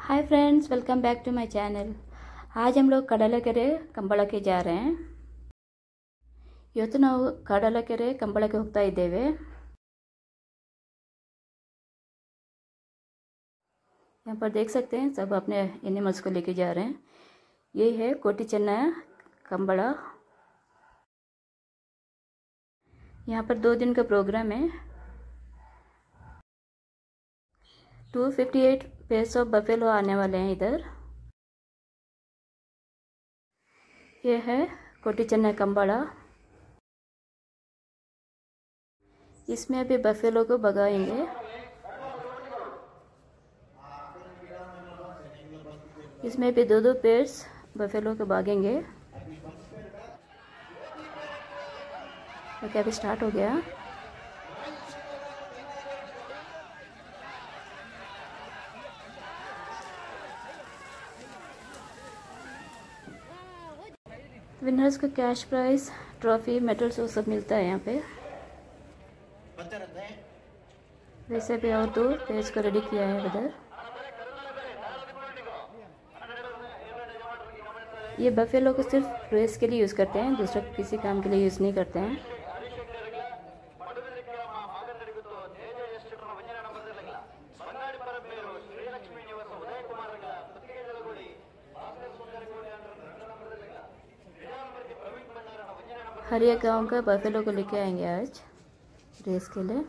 Hi friends, welcome back to my channel. आज हम लोग ಕಡಲಕೆರೆ ಕಂಬಳಕ್ಕೆ जा रहे हैं। ಇವತ್ತು ನಾವು ಕಡಲಕೆರೆ ಕಂಬಳಕ್ಕೆ ಹೋಗ್ತಾ ಇದ್ದೇವೆ। यहाँ पर देख सकते हैं सब अपने एनिमल्स को लेके जा रहे हैं। ये है कोटी चन्ना कंबड़ा। यहाँ पर 2 दिन का प्रोग्राम है। 258 पेयर्स ऑफ बफेलो आने वाले हैं इधर। ये है कोटी चन्ना कंबड़ा। इसमें अभी बफेलो को भगाएंगे। इसमें भी 2 पेयर्स बफेलो को भागेंगे। ओके, अभी स्टार्ट हो गया। विनर्स को कैश प्राइज, ट्रॉफी, मेडल्स वो सब मिलता है यहाँ पे। वैसे भी और 2 पेयर्स को रेडी किया है उधर। ये बफेलो को सिर्फ रेस के लिए यूज़ करते हैं, दूसरा किसी काम के लिए यूज़ नहीं करते हैं। हर एक गांव का बफेलो को लेके आएंगे आज रेस के लिए।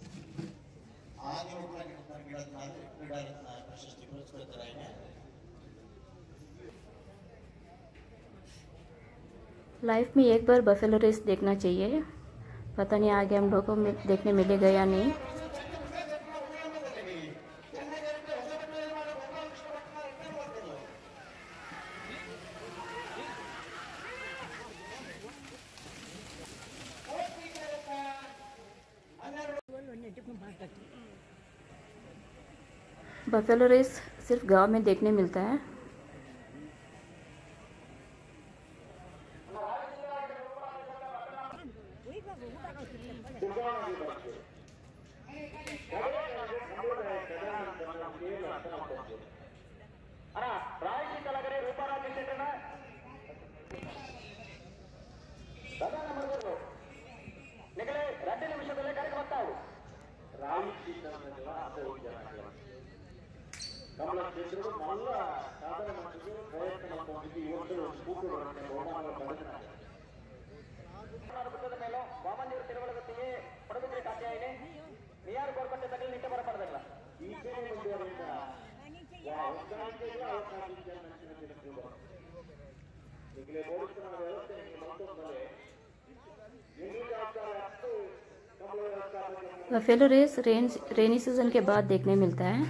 लाइफ में एक बार बफेलो रेस देखना चाहिए। पता नहीं आगे हम लोगों को देखने मिलेगा या नहीं। बफेलो रेस सिर्फ गांव में देखने मिलता है। बफेलो रेस रेनी सीजन के बाद देखने मिलता है।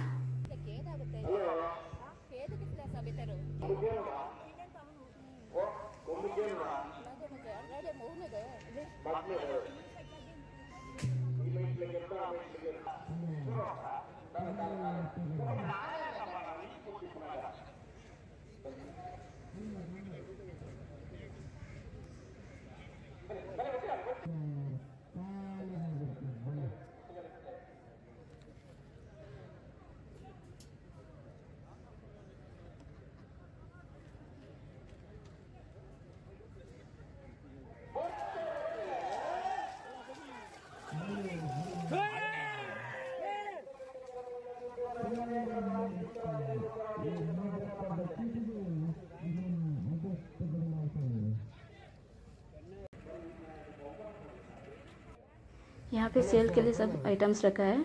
यहाँ पे सेल के लिए सब आइटम्स रखा है।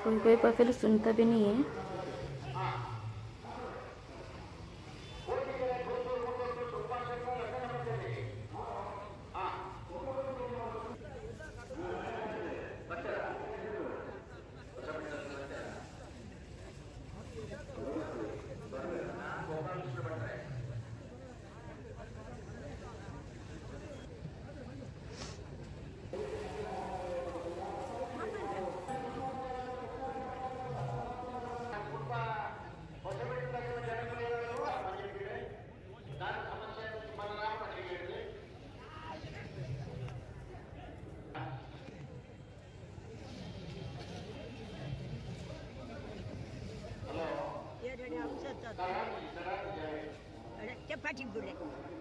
कोई कोई प्रोफाइल सुनता भी नहीं है। चपाती बोले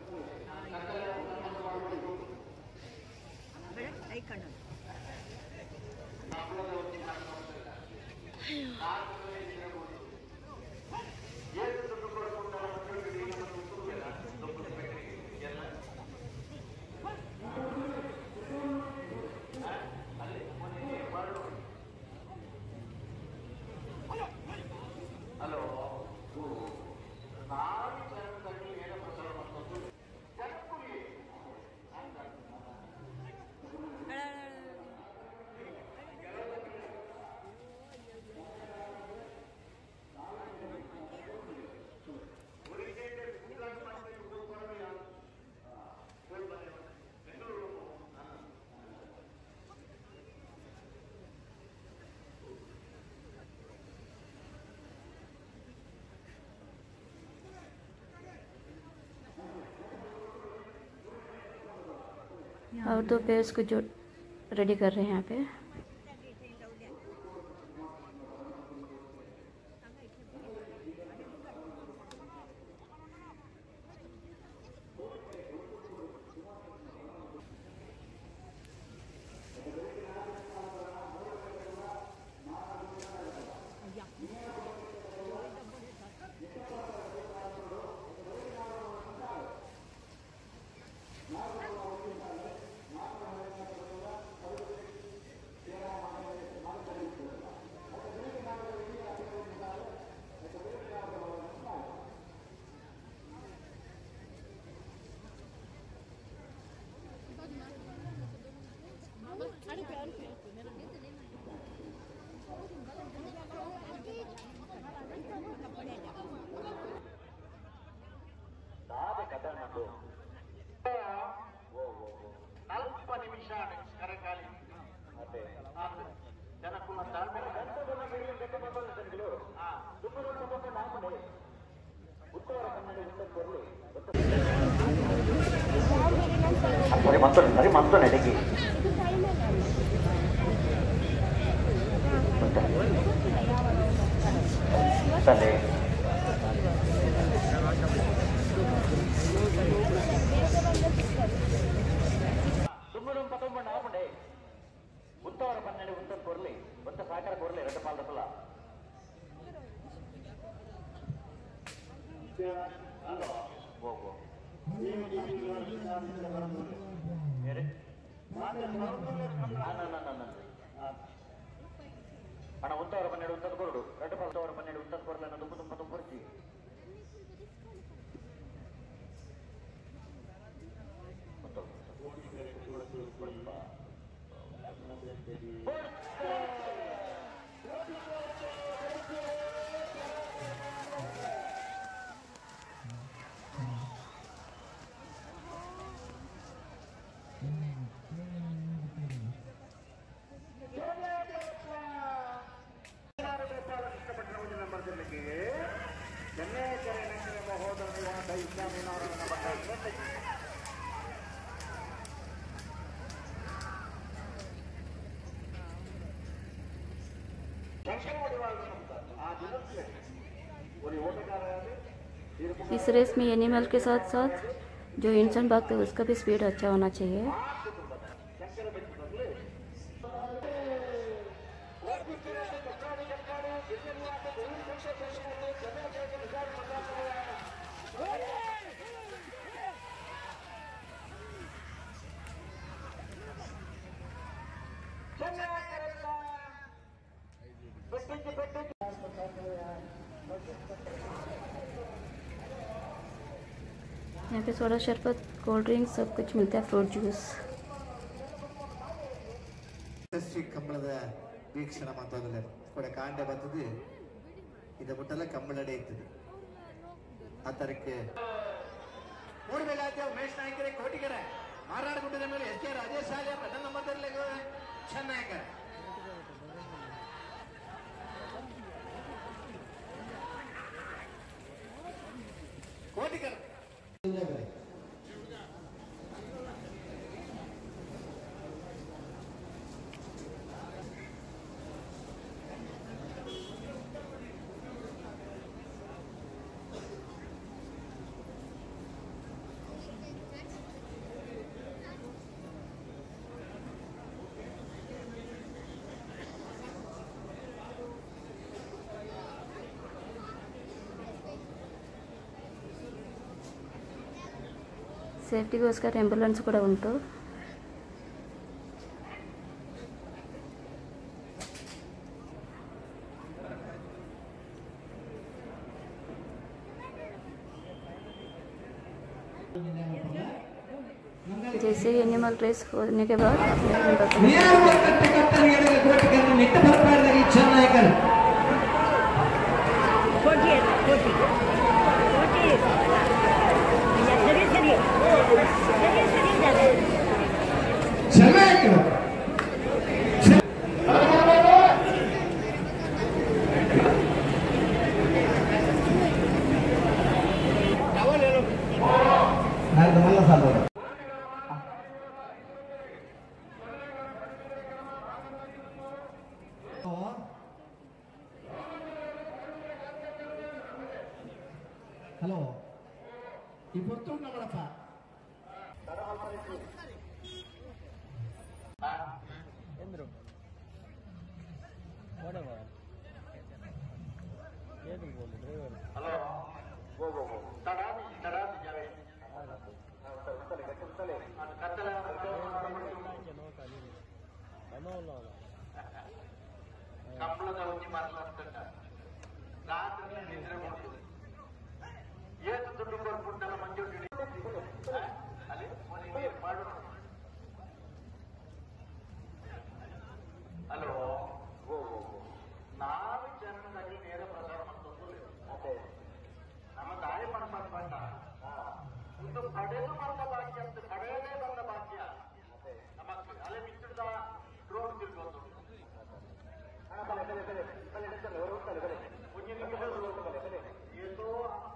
और 2 पेयर्स को जो रेडी कर रहे हैं यहाँ पे। మరి మొత్తం అడిగి సరే దుమ్ముడు పదం ఆపండి ఉత్తర 12 ఉత్తర కొరలి ఉత్త సాకర కొరలి 2 పాల దసల మన ఉత్తర 12 ఉత్తర కొరడు 2 పాల 12 ఉత్తర కొరలను దుమ్ము పదం కొరిచి इस रेस में एनिमल के साथ साथ जो इंसान भागते हैं उसका भी स्पीड अच्छा होना चाहिए। यहाँ पे सोडा शरबत, कोल्ड ड्रिंक सब कुछ मिलता है, फ्रूट जूस। ಕಂಬಳದ ವೀಕ್ಷಣ ಮಾತೋದಲ್ಲ ಕೂಡ ಕಾಂಡೆ ಬರ್ತದೆ ಇದು ಮುಟ್ಟಲ್ಲ ಕಂಬಳಡೆ ಇರ್ತದೆ ಆ ತರಕ್ಕೆ ಮೂರು ಮೇಲೆ ಆಯ್ತು ಉಮೇಶ್ ನಾಯ್ಕರೇ ಕೋಟಿಗೆರೆ ಮಾರಾಡಗುಡ್ಡದ ಮೇಲೆ ಎಸ್ ಕೆ ರಾಜೇಶ್ ಶಾಲೆ ಪ್ರಧಾನ ನಂಬರ್ದಲ್ಲಿ ಚೆನ್ನಾಗಿ ಕೋಟಿಗೆರೆ ಸೇಫ್ಟಿಗೋಸ್ಕರ ಆಂಬ್ಯುಲೆನ್ಸ್ ಕೂಡ ಉಂಟು. जैसे एनिमल रेस होने के बाद ಹಲೋ ಇವತ್ತು ನೋಡಪ್ಪ ಎಂದ್ರು ಡ್ರೈವರ್ ಹಲೋ ಕಂಬಳದ ಒಂಜಿ ಮಾತಾಡ್ತಕ್ಕ ರಾತ್ರಿ ನಿದ್ರೆ ಮಾಡ್ತದೆ ಏತು ದುಡ್ಡು ಕೊಡ್ಬಿಟ್ಟಲ್ಲ ಮಂಜು ಅಲ್ಲಿ ಮಾಡು. ಹಲೋ ನಾವು ಜನರಲ್ಲಿ ನೇರ ಪ್ರಚಾರ ಮಾಡ್ಕೊಂಡು ಅದೇ ನಮ್ಮ ದಾಳಿ ಮಾಡ್ಬಾರ್ದ ಒಂದು ಕಡೆದು ಬಂದ ಭಾಗ್ಯ ಅಂತ ಕಡೆಯೇ ಬಂದ ಭಾಗ್ಯ ನಮಗೆ ಅಲೆ ಬಿಟ್ಟಿಡ್ದ ಡ್ರೋನ್ ತಿರ್ಗೋದು ಏತೋ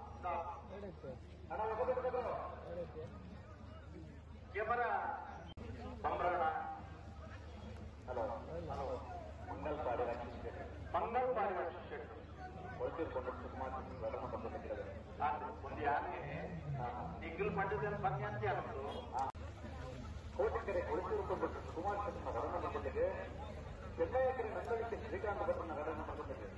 ಕ್ಯಾಮರಾ ಸಂಭ್ರಮ. ಹಲೋ ಹಲೋ ಮಂಗಲ್ಪಾಡಿ ಶೆಟ್ಟು ಹೊಳ್ತಿರ್ಕೊಂಡು ಒಂದು ಯಾಕೆ ನಿಗ್ಗಲ್ ಪಂಡದಲ್ಲಿ ಬನ್ನಿ ಅಂತ ಅನ್ನೋದು ಕೋಟಿಕೆರೆ ಹೊಳ್ತಿರ್ಕೊಂಡು ಕುಮಾರ್ ಶೆಟ್ಟಿ ನಗರನ ಬಂದಿದ್ದಕ್ಕೆ ಚೆನ್ನೈಕರೆ ನಂದಳಿಕೆ ಶ್ರೀಕಾಂತ್ ಭಟ್ರ ನಗರನ ಬಂದಿದ್ದಕ್ಕೆ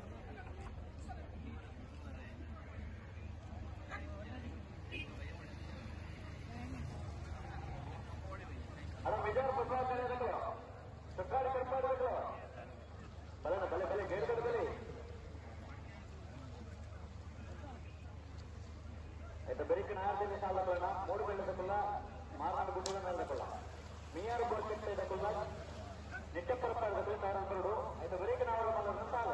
ಅಲ್ಲ ವಿಜಯ ಪ್ರಸಾದ್ ಸರ್ಕಾರಿ ಕರ್ಪಾಡಿಗಳು ಬಲೆ ಬಲೆ ಬಲೆ ಗೇಡ್ಗಡೆ ಬಲೆ ಆಯ್ತಾ ಬೆರಿಕಿನ ಆರ್ದಲ್ಲಿ ಸಾಲ ಬೇಡ ಮೂಡು ಬೆಳೆದಕ್ಕಲ್ಲ ಮಾರಾಟ ಗುಡ್ಡದ ಮೇಲೆ ಮೀಯಾರು ಗೋರ್ಕೆಟ್ಟ ಇದಕ್ಕಲ್ಲ ನಿತ್ಯ ಪರಪಾಡಬೇಕು ಕಾರಣಗಳು ಆಯ್ತಾ ಬೆರಿಕಿನ ಅವರ ಮಲ್ಲ ಸಾಲ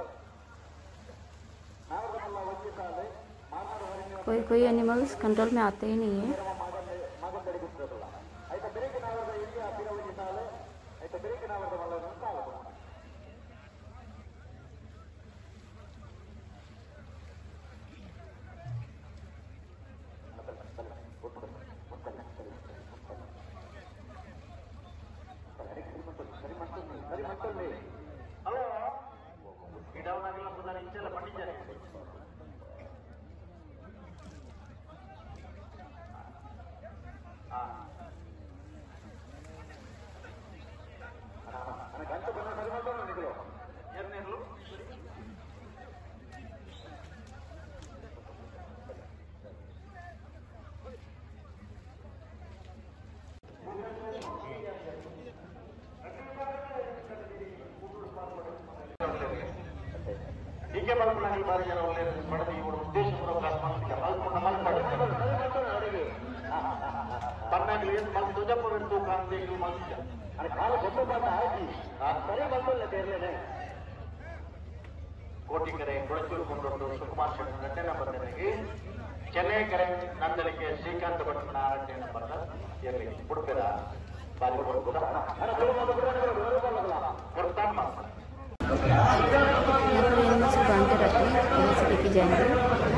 ನಾವರ ಮಲ್ಲ ಒಂದೇ ಸಾಲ ಮಾರಾಟ कोई एनिमल्स कंट्रोल में आते ही नहीं है. ಮಗನ್ ತಡೆಗುತ್ತಲ್ಲ ಆಯ್ತಾ ಬೆರಿಕಿನ ಅವರ ಇಲ್ಲಿ ಹತ್ತಿರ ಒಂದೇ ಸಾಲ ಆಯ್ತಾ ಬೆರಿಕಿನ ಅವರ ಮಲ್ಲ ಸಾಲ ಹಲೋ ಗಿಡವನ್ನಾಗಲ್ಲ ಸುಧಾರ ಇಂಚೆಲ್ಲ ಪಂಡಿದ್ದಾರೆ ಗಂಟೆ ಬಂದ ಸರಿ ಮಾಡ್ತಾರೆ ನಿಗಳು ಏನೇನು ಹೀಗೆ ಮಲ್ಪನ ಬಾರಿ ಜನ ಒಳ್ಳೆ ಪಡೆದು ಇವರು ಉದ್ದೇಶಪೂರ್ವಕ ಮಲ್ಪನ ಮಲ್ಪಾಡು आणि काल गोपपाट आजी सरी ಬಂದಲ್ಲ ತೇರ್ಲೇನೆ ಕೋಟಿಕೆರೆ ಕೊಳಚೂರುಗೊಂಡು ಸುಕುಮಾರ್ ಶೆಟ್ಟಿ ರೆಡ್ಡಿ ನಂಬರ್ಗೆ ಚೆನ್ನೈ ಕರೆ ನಂದನಿಗೆ ಶ್ರೀಕಾಂತ್ ಭಟ್ ನಾರಾಯಣ ನಂಬರ್ ಎಲ್ಲಿ ಬಿಡ್ಬೇಡ ಬಾರಿ ಕೊಡ್ಬೋದಾ ಅರೆ ಕೊಡ್ತಾನ ಮಾಡ್ತಾರೆ से बांध के रखें, यहाँ से लेके जाएंगे।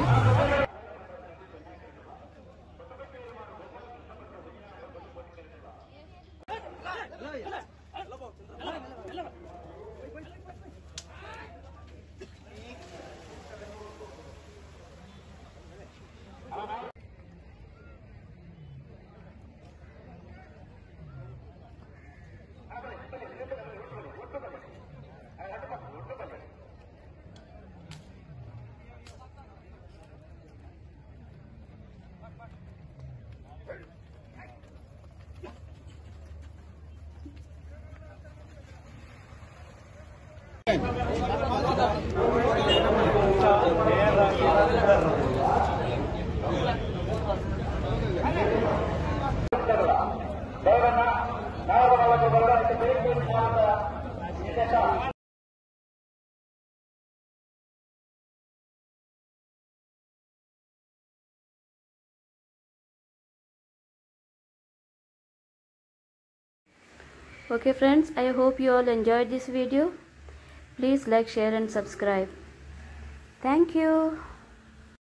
Okay friends, I hope you all enjoyed this video. Please like, share and subscribe. Thank you.